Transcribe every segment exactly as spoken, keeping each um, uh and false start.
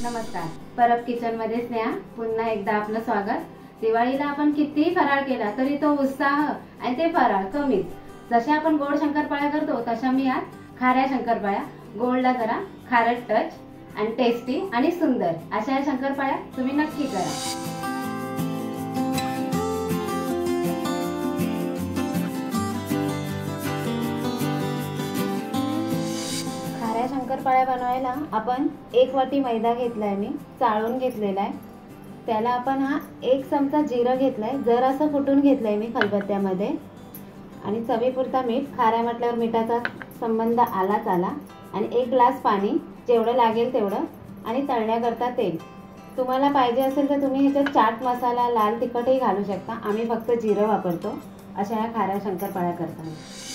नमस्कार, परब किचनमध्ये स्नेहा पुन्हा एकदा आपलं स्वागत। दिवाळीला आपण कितीही फराळ केला तरी तो उत्साह आणि ते फराळ कमीच। जशा आपण गोड शंकरपाळ्या करतो तशा मी आज खाऱ्या शंकरपाळ्या, गोडला जरा खारट टच आणि टेस्टी आणि सुंदर अशा या शंकरपाळ्या तुम्ही नक्की करा। शंकरपाळ्या बनवायला आपण एक वाटी मैदा घेतलाय, मी चाळून घेतलेला आहे। त्याला आपण हा एक चमचा जिरं घेतलाय, जर असं फुटून घेतलंय मी खलबत्त्यामध्ये, आणि चवीपुरता मीठ। खाऱ्या म्हटल्यावर मिठाचा संबंध आलाच आला। आणि एक ग्लास पाणी, जेवढं लागेल तेवढं, आणि तळण्याकरता तेल। तुम्हाला पाहिजे असेल तर तुम्ही ह्याच्यात चाट मसाला, लाल तिखटही घालू शकता। आम्ही फक्त जिरं वापरतो अशा या खाऱ्या शंकरपाळ्या करताना।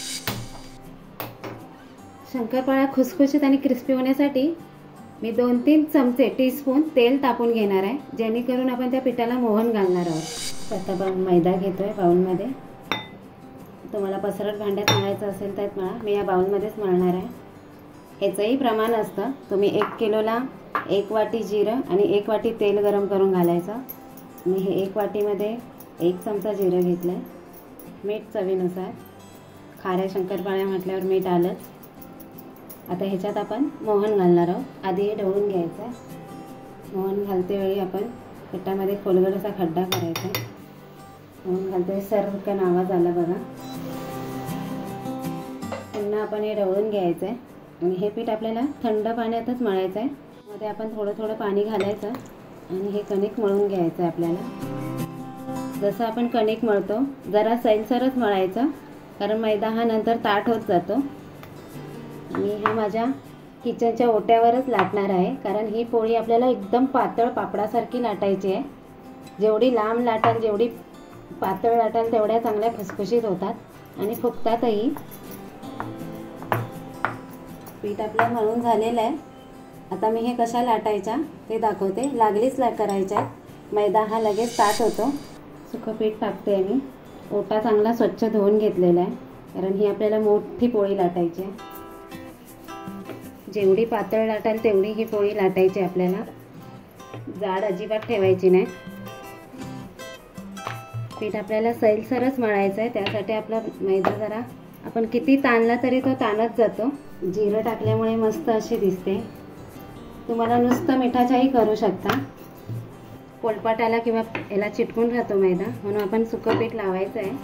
शंकरपाळ्या खुसखुशीत आणि क्रिस्पी होण्यासाठी मी दोन तीन चमचे टीस्पून तेल तापून घेणार आहे, जेणेकरून आपण त्या पिठाला मोहन घालणार आहोत। आता आपण मैदा घेतोय बाउलमध्ये। तुम्हाला पसरट भांड्यात मळायचं असेल तर मळा, मी या बाउलमध्येच मळणार आहे। ह्याचंही प्रमाण असतं, तुम्ही एक किलोला एक वाटी जिरं आणि एक वाटी तेल गरम करून घालायचं। मी हे एक वाटीमध्ये एक चमचा जिरं घेतलं आहे। मीठ चवीनुसार, खाऱ्या शंकरपाळ्या म्हटल्यावर मीठ आलंच। आता ह्याच्यात आपण मोहन घालणार आहोत। आधी हे ढवळून घ्यायचं आहे। मोहन घालते वेळी आपण पिठामध्ये खोलगट असा खड्डा करायचा। मोहन घालते सर्वकन आवाज आला बघा। पुन्हा आपण हे ढवळून घ्यायचं आहे आणि हे पीठ आपल्याला थंड पाण्यातच मळायचं आहे। मध्ये आपण थोडं थोडं पाणी घालायचं आणि हे कणिक मळून घ्यायचं आहे आपल्याला। जसं आपण कणिक मळतो जरा सैलसरच मळायचं, कारण मैदा हा नंतर ताठ होत जातो। मी ह्या माझ्या किचनच्या ओट्यावरच लाटणार आहे, कारण ही पोळी आपल्याला एकदम पातळ पापडासारखी लाटायची आहे। जेवढी लांब लाटाल, जेवढी पातळ लाटाल, तेवढ्या चांगल्या खुसखुशीत होतात आणि फुगतातही। पीठ आपलं मळून झालेलं आहे। आता मी हे कशा लाटायच्या ते दाखवते। लागलीच लाट करायच्या आहेत, मैदा हा लगेच ताठ होतो। सुकं पीठ टाकते मी। ओटा चांगला स्वच्छ धुवून घेतलेला आहे, कारण ही आपल्याला मोठी पोळी लाटायची आहे। जेवढी पातळ लाटाल तेवढी ही पोळी लाटायची आपल्याला, जाड अजिबात ठेवायची नाही। पीठ आपल्याला सैलसरच मळायचं आहे, त्यासाठी आपला मैदा जरा आपण किती ताणला तरी तो ताणत जातो। जिरं टाकल्यामुळे मस्त अशी दिसते। तुम्हाला नुसतं मिठाच्याही करू शकता, पोळपाटाला किंवा याला चिटकून राहतो मैदा, म्हणून आपण सुकं पीठ लावायचं आहे।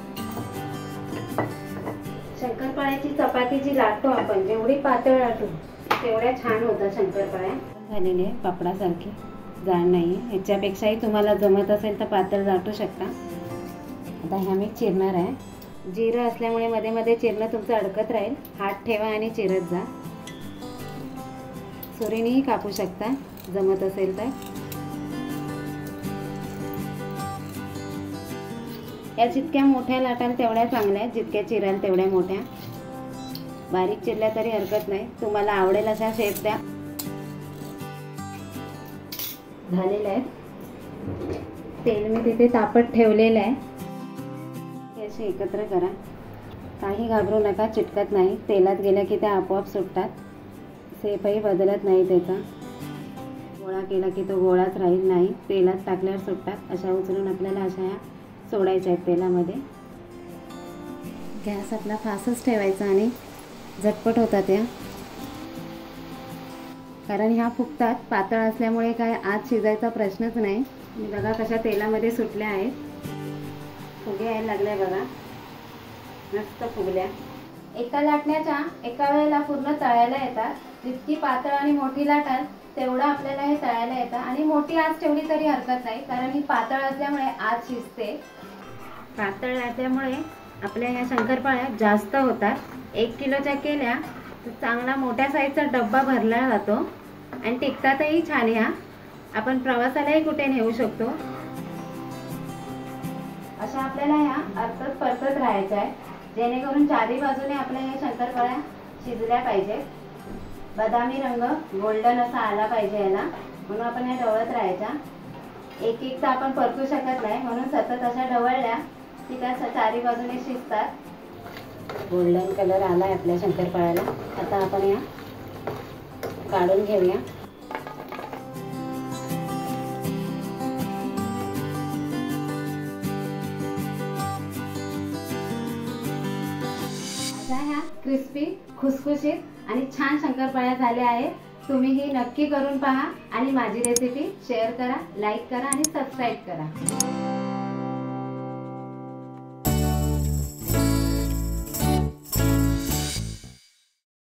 शंकरपाळ्याची चपाती जी लाटतो आपण, जेवढी पातळ लाटू तेवढ्या छान होतात शंकरपाळ्या। झालेली आहे पापडासारखी, जाड नाही आहे। ह्याच्यापेक्षाही तुम्हाला जमत असेल तर पातळ लाटू शकता। आता ह्या मी चिरणार आहे। जिरं असल्यामुळे मध्ये मध्ये चिरणं तुमचं अडकत राहील, हात ठेवा आणि चिरत जा। सुरीनेही कापू शकता जमत असेल तर। या जितक्या मोठ्या लाटाल तेवढ्या चांगल्या, जितक्या चिराल तेवढ्या मोठ्या। बारीक चिरल्या तरी हरकत नाही, तुम्हाला आवडेल अशा शेप द्या। झालेलं आहे। तेल मी तिथे तापत ठेवलेलं आहे, हे असे एकत्र करा। काही घाबरू नका, चिटकत नाही। तेलात गेल्या की त्या आपोआप सुटतात, शेपही बदलत नाही त्याचा। गोळा केला की तो गोळाच राहील नाही, तेलात टाकल्यावर सुटतात। अशा उचलून आपल्याला अशा ह्या सोडायच्या आहेत तेलामध्ये। गॅस आपला फास्टच ठेवायचा आणि झटपट होतात या, कारण ह्या फुगतात। पातळ असल्यामुळे काय आत शिजायचा प्रश्नच नाही। बघा कशा तेलामध्ये सुटल्या आहेत, फुगे यायला लागल्या बघा, मस्त फुगल्या। एका लाटण्याच्या एका वेळेला पूर्ण तळायला येतात। जितकी पातळ आणि मोठी लाटाल तेवढं आपल्याला हे तळायला येतं, आणि मोठी आच ठेवली तरी हरकत नाही, कारण ही पातळ असल्यामुळे आत शिजते। पातळ लाटल्यामुळे आपल्या ह्या शंकरपाळ्या जास्त होतात। एक किलोच्या केल्या तर चांगला मोठ्या साईजचा डब्बा भरला जातो आणि टिकतातही छान। ह्या आपण प्रवासालाही कुठे नेऊ शकतो। अशा आपल्याला ह्या अर्थत परतत राहायच्या आहे, जेणेकरून चारी बाजूने आपल्या ह्या शंकरपाळ्या शिजल्या पाहिजेत। बदामी रंग गोल्डन असा आला पाहिजे याला, म्हणून आपण ह्या ढवळत राहायच्या। एक एक तर आपण परतू शकत नाही, म्हणून सतत अशा ढवळल्या की त्या चारी बाजूने शिजतात। गोल्डन कलर आला आहे आपल्या शंकरपाळ्याला। आता आपण या काढून घेऊया। क्रिस्पी, खुसखुशीत आणि छान शंकरपाळ्या झाल्या आहेत. तुम्हीही नक्की करून पहा आणि माझी रेसिपी शेअर करा, लाईक करा आणि सबस्क्राईब करा.